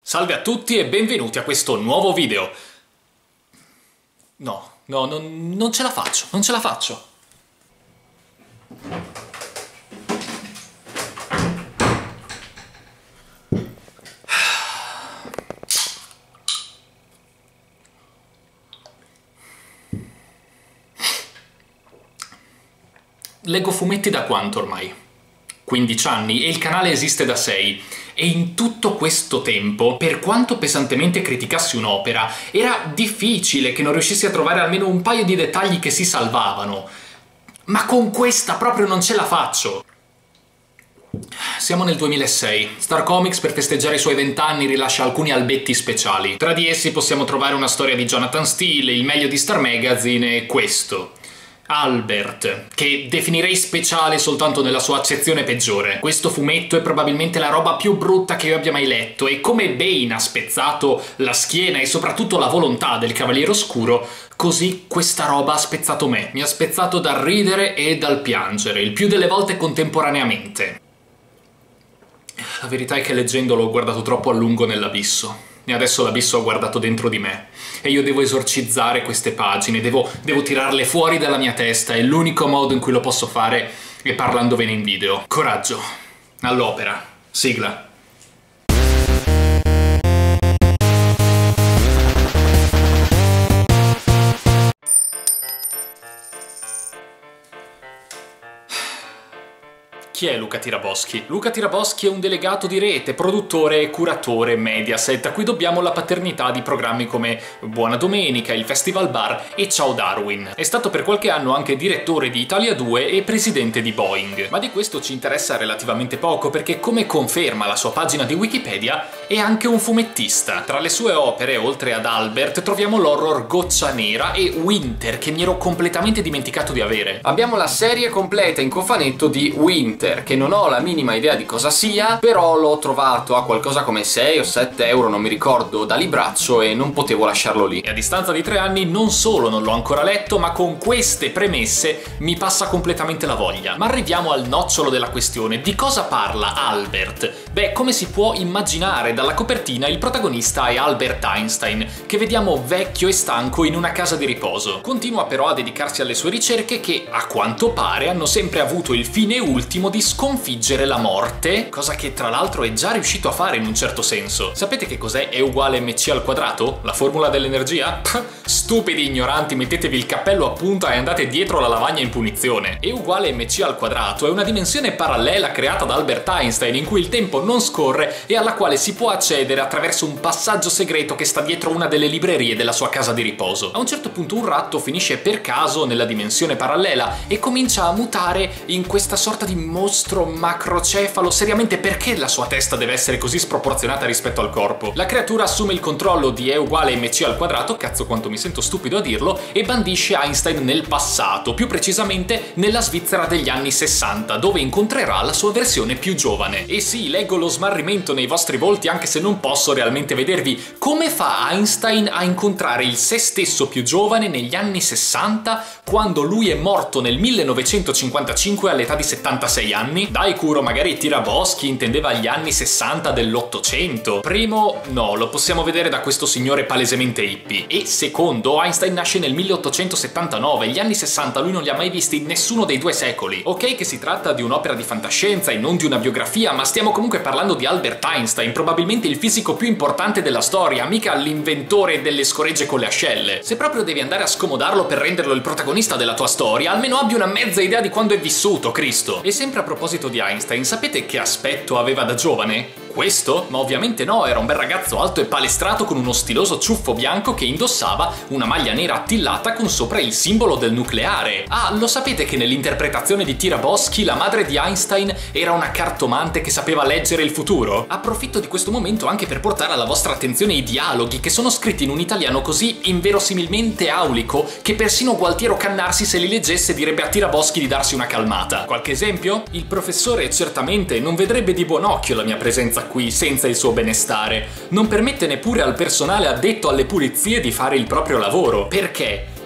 Salve a tutti e benvenuti a questo nuovo video. Non ce la faccio, non ce la faccio. Leggo fumetti da quanto ormai? 15 anni e il canale esiste da 6. E in tutto questo tempo, per quanto pesantemente criticassi un'opera, era difficile che non riuscissi a trovare almeno un paio di dettagli che si salvavano. Ma con questa proprio non ce la faccio! Siamo nel 2006. Star Comics, per festeggiare i suoi 20 anni, rilascia alcuni albetti speciali. Tra di essi possiamo trovare una storia di Jonathan Steele, il meglio di Star Magazine e questo. Albert, che definirei speciale soltanto nella sua accezione peggiore. Questo fumetto è probabilmente la roba più brutta che io abbia mai letto, e come Bane ha spezzato la schiena e soprattutto la volontà del Cavaliere Oscuro, così questa roba ha spezzato me. Mi ha spezzato dal ridere e dal piangere, il più delle volte contemporaneamente. La verità è che leggendolo ho guardato troppo a lungo nell'abisso. E adesso l'abisso ha guardato dentro di me. E io devo esorcizzare queste pagine, devo tirarle fuori dalla mia testa, e l'unico modo in cui lo posso fare è parlandovene in video. Coraggio. All'opera. Sigla. Chi è Luca Tiraboschi? Luca Tiraboschi è un delegato di rete, produttore e curatore Mediaset, a cui dobbiamo la paternità di programmi come Buona Domenica, il Festival Bar e Ciao Darwin. È stato per qualche anno anche direttore di Italia 2 e presidente di Boeing. Ma di questo ci interessa relativamente poco, perché, come conferma la sua pagina di Wikipedia, è anche un fumettista. Tra le sue opere, oltre ad Albert, troviamo l'horror Goccia Nera e Winter, che mi ero completamente dimenticato di avere. Abbiamo la serie completa in cofanetto di Winter, che non ho la minima idea di cosa sia, però l'ho trovato a qualcosa come 6 o 7 euro, non mi ricordo, da libraccio, e non potevo lasciarlo lì. E a distanza di 3 anni non solo non l'ho ancora letto, ma con queste premesse mi passa completamente la voglia. Ma arriviamo al nocciolo della questione. Di cosa parla Albert? Beh, come si può immaginare dalla copertina, il protagonista è Albert Einstein, che vediamo vecchio e stanco in una casa di riposo. Continua però a dedicarsi alle sue ricerche che, a quanto pare, hanno sempre avuto il fine ultimo di sconfiggere la morte, cosa che tra l'altro è già riuscito a fare in un certo senso. Sapete che cos'è E uguale mc al quadrato? La formula dell'energia? Stupidi ignoranti, mettetevi il cappello a punta e andate dietro la lavagna in punizione. E uguale mc al quadrato è una dimensione parallela creata da Albert Einstein, in cui il tempo non scorre e alla quale si può accedere attraverso un passaggio segreto che sta dietro una delle librerie della sua casa di riposo. A un certo punto un ratto finisce per caso nella dimensione parallela e comincia a mutare in questa sorta di mostro macrocefalo. Seriamente, perché la sua testa deve essere così sproporzionata rispetto al corpo? La creatura assume il controllo di E uguale mc al quadrato, cazzo quanto mi sento stupido a dirlo, e bandisce Einstein nel passato, più precisamente nella Svizzera degli anni 60, dove incontrerà la sua versione più giovane. E sì, leggo lo smarrimento nei vostri volti, anche se non posso realmente vedervi. Come fa Einstein a incontrare il se stesso più giovane negli anni 60, quando lui è morto nel 1955 all'età di 76 anni? Dai Curo, magari Tiraboschi intendeva gli anni 60 dell'Ottocento. Primo, no, lo possiamo vedere da questo signore palesemente hippie. E secondo, Einstein nasce nel 1879, gli anni 60 lui non li ha mai visti in nessuno dei due secoli. Ok che si tratta di un'opera di fantascienza e non di una biografia, ma stiamo comunque parlando di Albert Einstein, probabilmente il fisico più importante della storia, mica l'inventore delle scoregge con le ascelle. Se proprio devi andare a scomodarlo per renderlo il protagonista della tua storia, almeno abbi una mezza idea di quando è vissuto, Cristo. E sempre a proposito di Einstein, sapete che aspetto aveva da giovane? Questo? Ma ovviamente no, era un bel ragazzo alto e palestrato con uno stiloso ciuffo bianco che indossava una maglia nera attillata con sopra il simbolo del nucleare. Ah, lo sapete che nell'interpretazione di Tiraboschi la madre di Einstein era una cartomante che sapeva leggere il futuro? Approfitto di questo momento anche per portare alla vostra attenzione i dialoghi, che sono scritti in un italiano così inverosimilmente aulico che persino Gualtiero Cannarsi, se li leggesse, direbbe a Tiraboschi di darsi una calmata. Qualche esempio? Il professore certamente non vedrebbe di buon occhio la mia presenza qui senza il suo benestare. Non permette neppure al personale addetto alle pulizie di fare il proprio lavoro. Perché?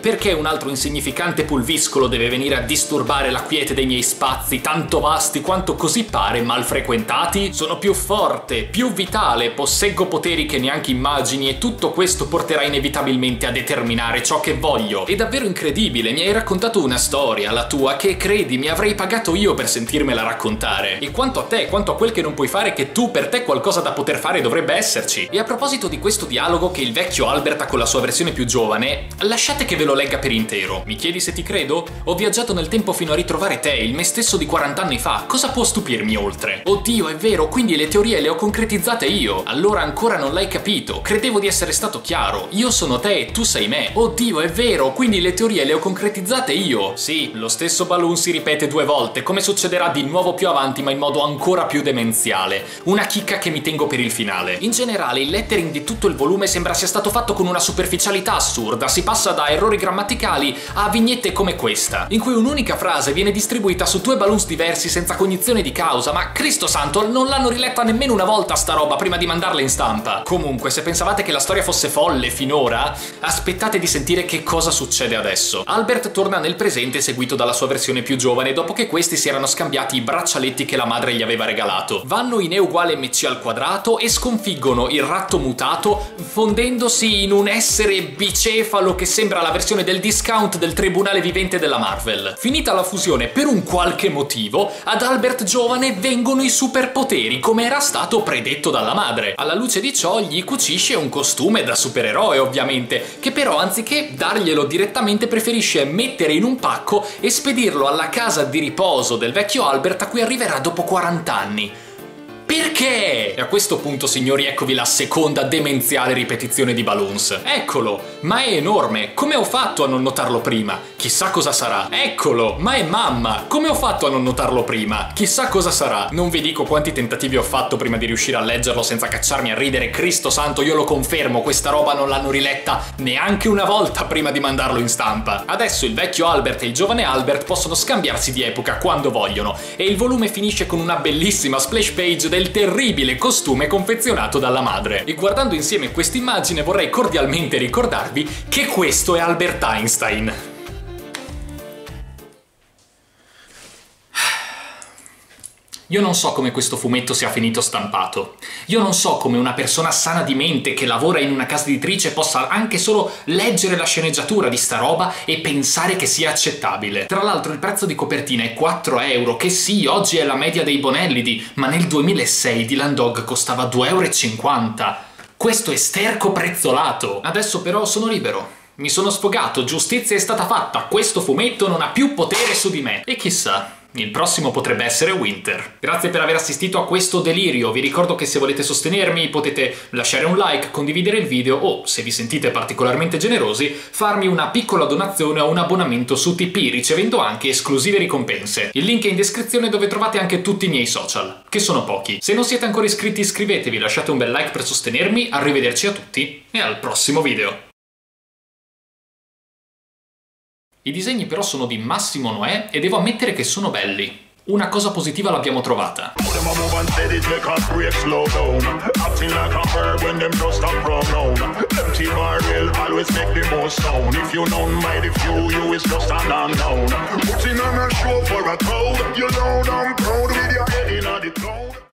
Perché un altro insignificante pulviscolo deve venire a disturbare la quiete dei miei spazi, tanto vasti quanto così pare mal frequentati? Sono più forte, più vitale, posseggo poteri che neanche immagini e tutto questo porterà inevitabilmente a determinare ciò che voglio. È davvero incredibile, mi hai raccontato una storia, la tua, che credimi avrei pagato io per sentirmela raccontare. E quanto a te, quanto a quel che non puoi fare, che tu per te qualcosa da poter fare dovrebbe esserci. E a proposito di questo dialogo che il vecchio Albert ha con la sua versione più giovane, lasciate che ve lo legga per intero. Mi chiedi se ti credo? Ho viaggiato nel tempo fino a ritrovare te, il me stesso di 40 anni fa. Cosa può stupirmi oltre? Oddio, è vero, quindi le teorie le ho concretizzate io. Allora ancora non l'hai capito. Credevo di essere stato chiaro. Io sono te e tu sei me. Oddio, è vero, quindi le teorie le ho concretizzate io. Sì, lo stesso balloon si ripete 2 volte, come succederà di nuovo più avanti ma in modo ancora più demenziale. Una chicca che mi tengo per il finale. In generale il lettering di tutto il volume sembra sia stato fatto con una superficialità assurda, si passa da errori grammaticali a vignette come questa, in cui un'unica frase viene distribuita su 2 balloons diversi senza cognizione di causa, ma Cristo santo, non l'hanno riletta nemmeno una volta sta roba prima di mandarla in stampa. Comunque, se pensavate che la storia fosse folle finora, aspettate di sentire che cosa succede adesso. Albert torna nel presente seguito dalla sua versione più giovane dopo che questi si erano scambiati i braccialetti che la madre gli aveva regalato. Vanno in E uguale mc al quadrato e sconfiggono il ratto mutato fondendosi in un essere bicefalo che sembra la versione del discount del tribunale vivente della Marvel. Finita la fusione, per un qualche motivo, ad Albert giovane vengono i superpoteri come era stato predetto dalla madre. Alla luce di ciò gli cucisce un costume da supereroe ovviamente, che però anziché darglielo direttamente preferisce mettere in un pacco e spedirlo alla casa di riposo del vecchio Albert a cui arriverà dopo 40 anni. Perché? E a questo punto, signori, eccovi la seconda demenziale ripetizione di Balloons. Eccolo, ma è enorme, come ho fatto a non notarlo prima? Chissà cosa sarà. Eccolo, ma è mamma, come ho fatto a non notarlo prima? Chissà cosa sarà. Non vi dico quanti tentativi ho fatto prima di riuscire a leggerlo senza cacciarmi a ridere, Cristo santo, io lo confermo, questa roba non l'hanno riletta neanche una volta prima di mandarlo in stampa. Adesso il vecchio Albert e il giovane Albert possono scambiarsi di epoca quando vogliono e il volume finisce con una bellissima splash page del terribile costume confezionato dalla madre. E guardando insieme quest'immagine vorrei cordialmente ricordarvi che questo è Albert Einstein. Io non so come questo fumetto sia finito stampato. Io non so come una persona sana di mente che lavora in una casa editrice possa anche solo leggere la sceneggiatura di sta roba e pensare che sia accettabile. Tra l'altro il prezzo di copertina è 4 euro, che sì, oggi è la media dei Bonellidi, ma nel 2006 Dylan Dog costava 2,50 euro. Questo è sterco prezzolato. Adesso però sono libero. Mi sono sfogato, giustizia è stata fatta, questo fumetto non ha più potere su di me. E chissà, il prossimo potrebbe essere Winter. Grazie per aver assistito a questo delirio, vi ricordo che se volete sostenermi potete lasciare un like, condividere il video o, se vi sentite particolarmente generosi, farmi una piccola donazione o un abbonamento su Tipeee, ricevendo anche esclusive ricompense. Il link è in descrizione dove trovate anche tutti i miei social, che sono pochi. Se non siete ancora iscritti iscrivetevi, lasciate un bel like per sostenermi, arrivederci a tutti e al prossimo video. I disegni però sono di Massimo Noè e devo ammettere che sono belli. Una cosa positiva l'abbiamo trovata.